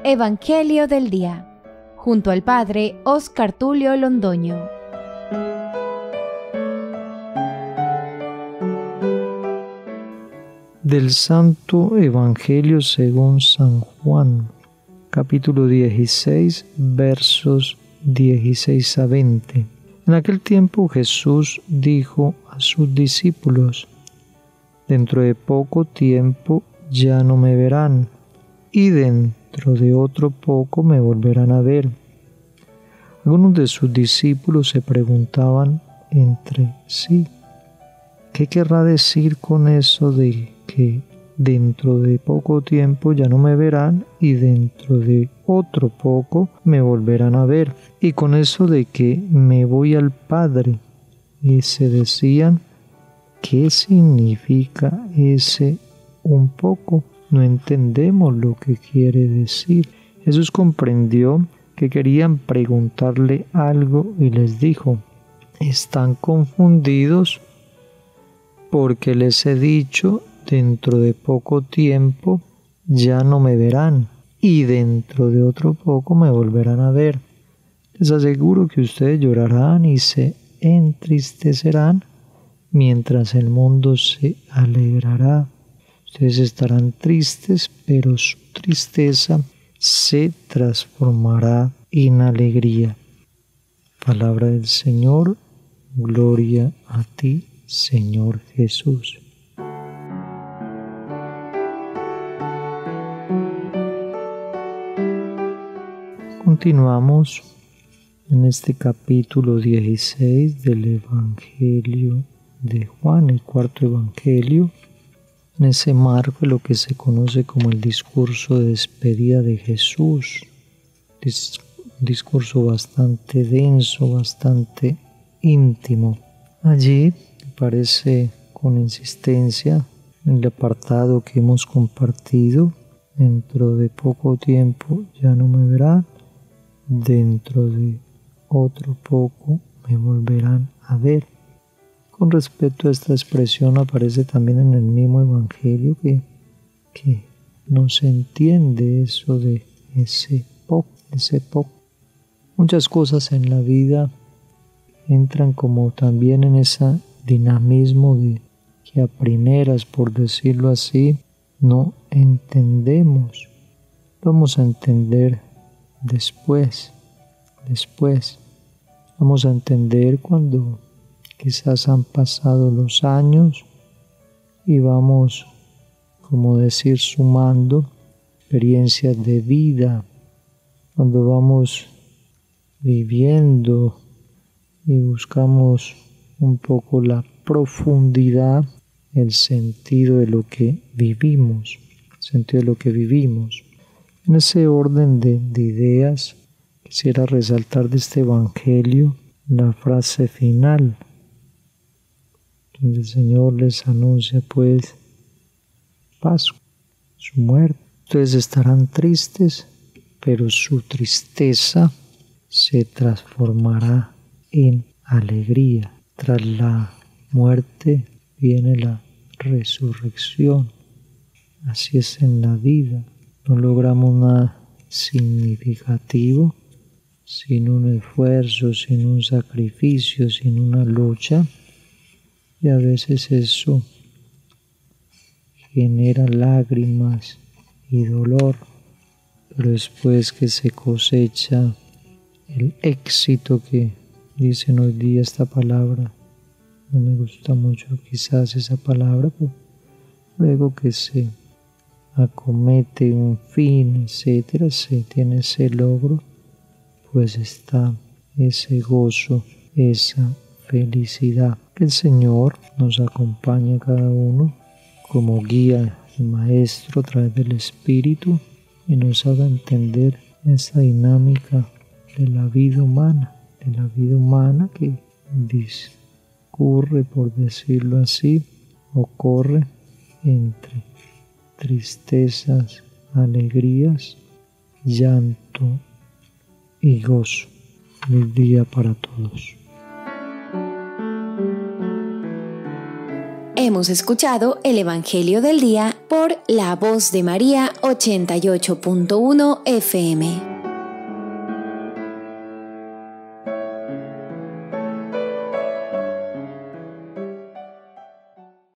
Evangelio del Día, junto al Padre Óscar Tulio Londoño. Del Santo Evangelio según San Juan, capítulo 16, versos 16 a 20. En aquel tiempo Jesús dijo a sus discípulos: dentro de poco tiempo ya no me verán, y dentro de otro poco me volverán a ver. Algunos de sus discípulos se preguntaban entre sí: ¿qué querrá decir con eso de que dentro de poco tiempo ya no me verán y dentro de otro poco me volverán a ver? Y con eso de que me voy al Padre. Y se decían: ¿qué significa ese un poco? No entendemos lo que quiere decir. Jesús comprendió que querían preguntarle algo y les dijo: están confundidos porque les he dicho, dentro de poco tiempo ya no me verán y dentro de otro poco me volverán a ver. Les aseguro que ustedes llorarán y se entristecerán, mientras el mundo se alegrará. Ustedes estarán tristes, pero su tristeza se transformará en alegría. Palabra del Señor. Gloria a ti, Señor Jesús. Continuamos en este capítulo 16 del Evangelio de Juan, el cuarto Evangelio, en ese marco de lo que se conoce como el discurso de despedida de Jesús. Discurso bastante denso, bastante íntimo. Allí aparece con insistencia en el apartado que hemos compartido: dentro de poco tiempo ya no me verán, dentro de otro poco me volverán a ver. Con respecto a esta expresión aparece también en el mismo Evangelio que no se entiende eso de ese poco. Muchas cosas en la vida entran como también en ese dinamismo de que a primeras, por decirlo así, no entendemos. Vamos a entender después. Vamos a entender cuando quizás han pasado los años y vamos, como decir, sumando experiencias de vida, cuando vamos viviendo y buscamos un poco la profundidad, el sentido de lo que vivimos, En ese orden de ideas, quisiera resaltar de este Evangelio la frase final, donde el Señor les anuncia pues Pascua, su muerte. Ustedes estarán tristes, pero su tristeza se transformará en alegría. Tras la muerte viene la resurrección. Así es en la vida. No logramos nada significativo sin un esfuerzo, sin un sacrificio, sin una lucha. Y a veces eso genera lágrimas y dolor, pero después que se cosecha el éxito, que dicen hoy día esta palabra, no me gusta mucho quizás esa palabra, pero luego que se acomete un fin, etcétera, se tiene ese logro, pues está ese gozo, esa felicidad. Que el Señor nos acompañe a cada uno como guía y maestro a través del Espíritu y nos haga entender esa dinámica de la vida humana, que discurre, por decirlo así, ocurre entre tristezas, alegrías, llanto y gozo. Feliz día para todos. Hemos escuchado el Evangelio del Día por La Voz de María 88.1 FM.